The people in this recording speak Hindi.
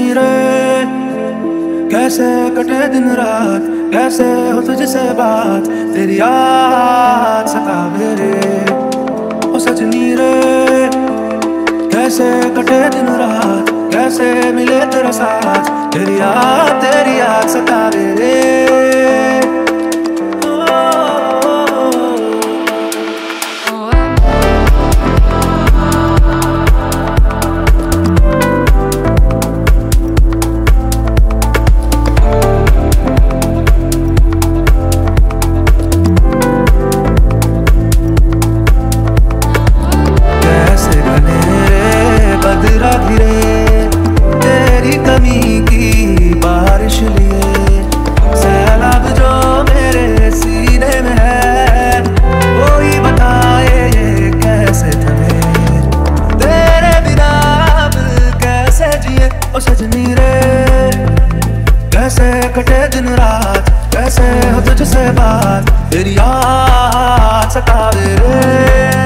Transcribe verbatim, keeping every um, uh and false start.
रे कैसे कटे दिन रात, कैसे हो तुझसे बात, तेरी याद सतावे रे। ओ सजनी रे कैसे कटे दिन रात, कैसे मिले तेरा साथ, तेरी याद तेरी याद सतावे रे। तेरी कमी की बारिश लिए सैलाब जो मेरे सीने में है, कोई बताए ये कैसे थमे, तेरे बिना अब कैसे जिए। ओ सजनी रे कैसे कटे दिन रात, कैसे हो तुझसे बात, तेरी याद सतावे रे।